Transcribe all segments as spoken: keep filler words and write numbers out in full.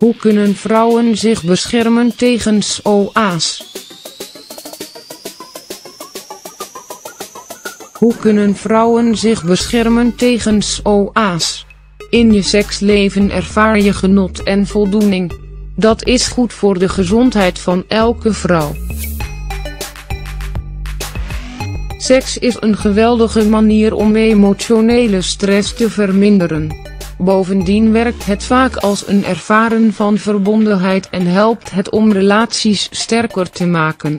Hoe kunnen vrouwen zich beschermen tegen S O A's? Hoe kunnen vrouwen zich beschermen tegen S O A's? In je seksleven ervaar je genot en voldoening. Dat is goed voor de gezondheid van elke vrouw. Seks is een geweldige manier om emotionele stress te verminderen. Bovendien werkt het vaak als een ervaren van verbondenheid en helpt het om relaties sterker te maken.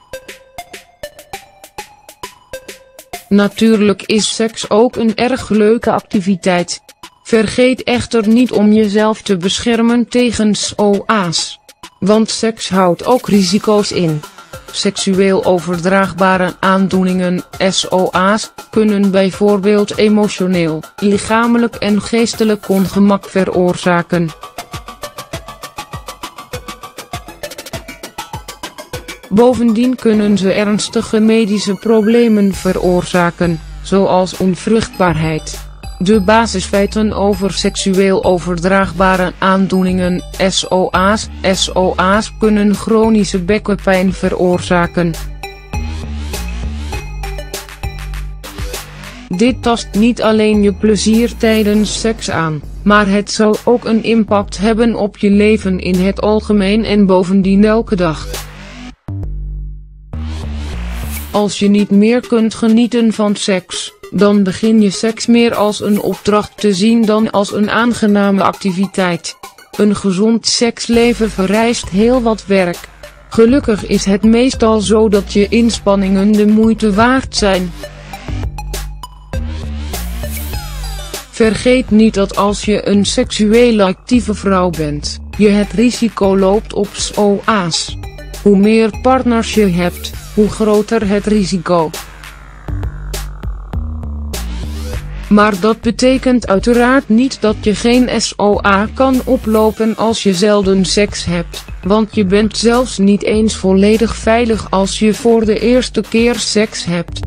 Natuurlijk is seks ook een erg leuke activiteit. Vergeet echter niet om jezelf te beschermen tegen S O A's. Want seks houdt ook risico's in. Seksueel overdraagbare aandoeningen, S O A's, kunnen bijvoorbeeld emotioneel, lichamelijk en geestelijk ongemak veroorzaken. Bovendien kunnen ze ernstige medische problemen veroorzaken, zoals onvruchtbaarheid. De basisfeiten over seksueel overdraagbare aandoeningen, S O A's. S O A's kunnen chronische bekkenpijn veroorzaken. Dit tast niet alleen je plezier tijdens seks aan, maar het zal ook een impact hebben op je leven in het algemeen en bovendien elke dag. Als je niet meer kunt genieten van seks, dan begin je seks meer als een opdracht te zien dan als een aangename activiteit. Een gezond seksleven vereist heel wat werk. Gelukkig is het meestal zo dat je inspanningen de moeite waard zijn. Vergeet niet dat als je een seksueel actieve vrouw bent, je het risico loopt op S O A's. Hoe meer partners je hebt, hoe groter het risico. Maar dat betekent uiteraard niet dat je geen S O A kan oplopen als je zelden seks hebt, want je bent zelfs niet eens volledig veilig als je voor de eerste keer seks hebt.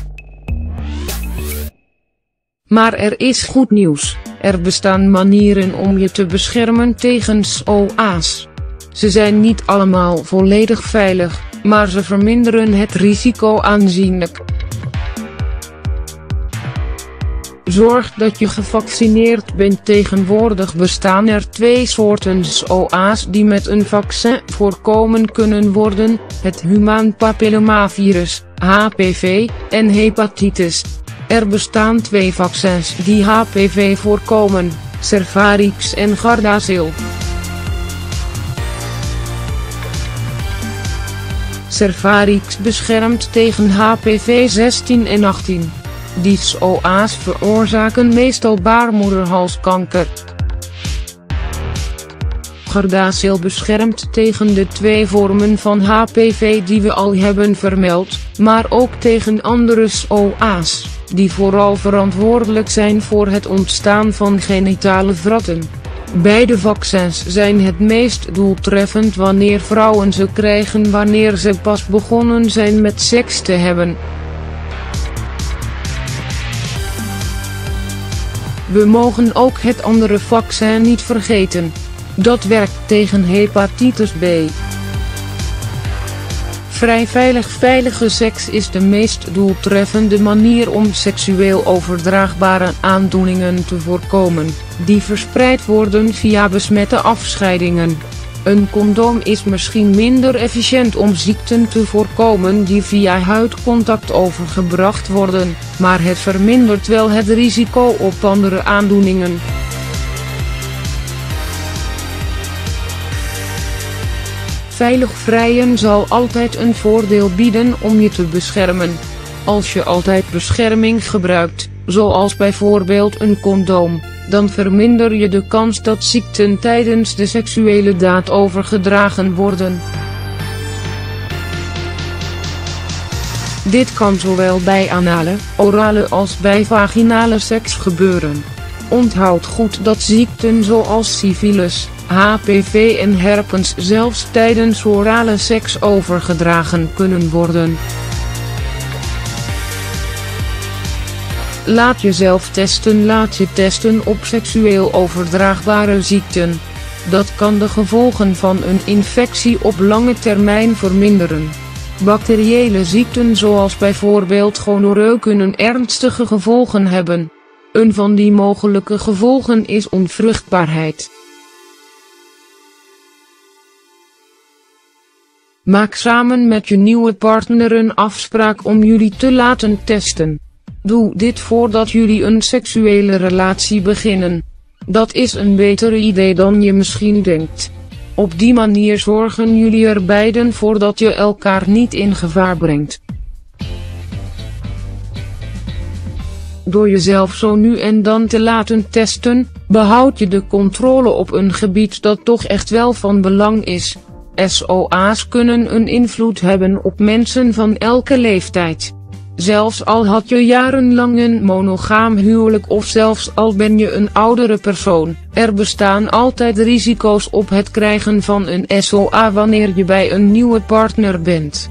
Maar er is goed nieuws, er bestaan manieren om je te beschermen tegen S O A's. Ze zijn niet allemaal volledig veilig, maar ze verminderen het risico aanzienlijk. Zorg dat je gevaccineerd bent. Tegenwoordig bestaan er twee soorten S O A's die met een vaccin voorkomen kunnen worden, het humaan papillomavirus, H P V, en hepatitis. Er bestaan twee vaccins die H P V voorkomen, Cervarix en Gardasil. Cervarix beschermt tegen H P V zestien en achttien. Die S O A's veroorzaken meestal baarmoederhalskanker. Gardasil beschermt tegen de twee vormen van H P V die we al hebben vermeld, maar ook tegen andere S O A's, die vooral verantwoordelijk zijn voor het ontstaan van genitale wratten. Beide vaccins zijn het meest doeltreffend wanneer vrouwen ze krijgen wanneer ze pas begonnen zijn met seks te hebben. We mogen ook het andere vaccin niet vergeten. Dat werkt tegen hepatitis B. Vrij veilig veilige seks is de meest doeltreffende manier om seksueel overdraagbare aandoeningen te voorkomen, die verspreid worden via besmette afscheidingen. Een condoom is misschien minder efficiënt om ziekten te voorkomen die via huidcontact overgebracht worden, maar het vermindert wel het risico op andere aandoeningen. Veilig vrijen zal altijd een voordeel bieden om je te beschermen. Als je altijd bescherming gebruikt, zoals bijvoorbeeld een condoom, dan verminder je de kans dat ziekten tijdens de seksuele daad overgedragen worden. Dit kan zowel bij anale, orale als bij vaginale seks gebeuren. Onthoud goed dat ziekten zoals syfilis, H P V en herpes zelfs tijdens orale seks overgedragen kunnen worden. Laat jezelf testen. Laat je testen op seksueel overdraagbare ziekten. Dat kan de gevolgen van een infectie op lange termijn verminderen. Bacteriële ziekten zoals bijvoorbeeld gonoreu kunnen ernstige gevolgen hebben. Een van die mogelijke gevolgen is onvruchtbaarheid. Maak samen met je nieuwe partner een afspraak om jullie te laten testen. Doe dit voordat jullie een seksuele relatie beginnen. Dat is een beter idee dan je misschien denkt. Op die manier zorgen jullie er beiden voor dat je elkaar niet in gevaar brengt. Door jezelf zo nu en dan te laten testen, behoud je de controle op een gebied dat toch echt wel van belang is. S O A's kunnen een invloed hebben op mensen van elke leeftijd. Zelfs al had je jarenlang een monogaam huwelijk of zelfs al ben je een oudere persoon, er bestaan altijd risico's op het krijgen van een S O A wanneer je bij een nieuwe partner bent.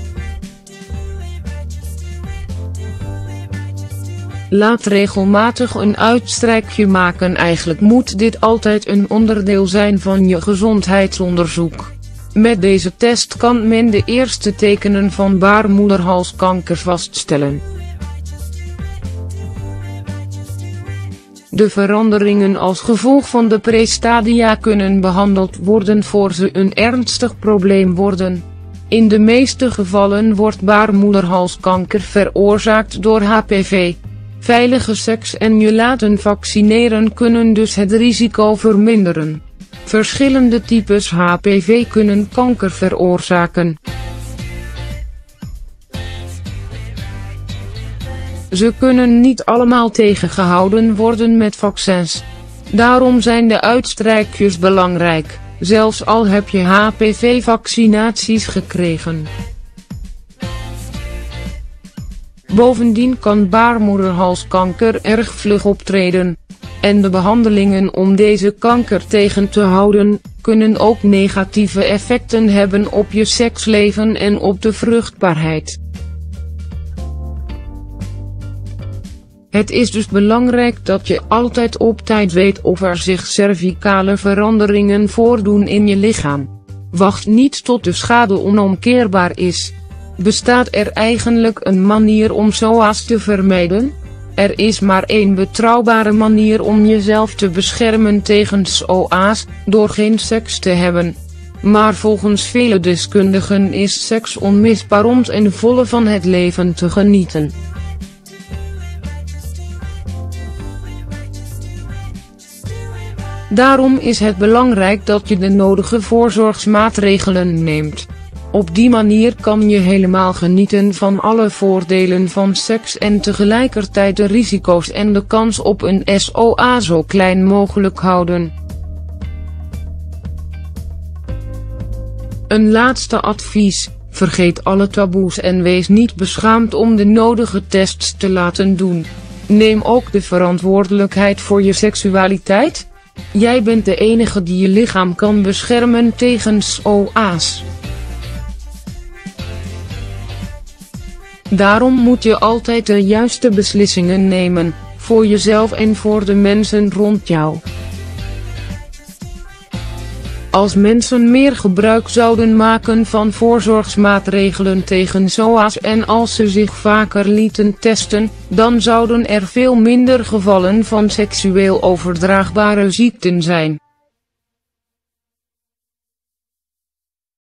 Laat regelmatig een uitstrijkje maken. Eigenlijk moet dit altijd een onderdeel zijn van je gezondheidsonderzoek. Met deze test kan men de eerste tekenen van baarmoederhalskanker vaststellen. De veranderingen als gevolg van de prestadia kunnen behandeld worden voor ze een ernstig probleem worden. In de meeste gevallen wordt baarmoederhalskanker veroorzaakt door H P V. Veilige seks en je laten vaccineren kunnen dus het risico verminderen. Verschillende types H P V kunnen kanker veroorzaken. Ze kunnen niet allemaal tegengehouden worden met vaccins. Daarom zijn de uitstrijkjes belangrijk, zelfs al heb je H P V-vaccinaties gekregen. Bovendien kan baarmoederhalskanker erg vlug optreden. En de behandelingen om deze kanker tegen te houden, kunnen ook negatieve effecten hebben op je seksleven en op de vruchtbaarheid. Het is dus belangrijk dat je altijd op tijd weet of er zich cervicale veranderingen voordoen in je lichaam. Wacht niet tot de schade onomkeerbaar is. Bestaat er eigenlijk een manier om S O A's te vermijden? Er is maar één betrouwbare manier om jezelf te beschermen tegen S O A's, door geen seks te hebben. Maar volgens vele deskundigen is seks onmisbaar om ten volle van het leven te genieten. Daarom is het belangrijk dat je de nodige voorzorgsmaatregelen neemt. Op die manier kan je helemaal genieten van alle voordelen van seks en tegelijkertijd de risico's en de kans op een S O A zo klein mogelijk houden. Een laatste advies: vergeet alle taboes en wees niet beschaamd om de nodige tests te laten doen. Neem ook de verantwoordelijkheid voor je seksualiteit. Jij bent de enige die je lichaam kan beschermen tegen S O A's. Daarom moet je altijd de juiste beslissingen nemen, voor jezelf en voor de mensen rond jou. Als mensen meer gebruik zouden maken van voorzorgsmaatregelen tegen S O A's en als ze zich vaker lieten testen, dan zouden er veel minder gevallen van seksueel overdraagbare ziekten zijn.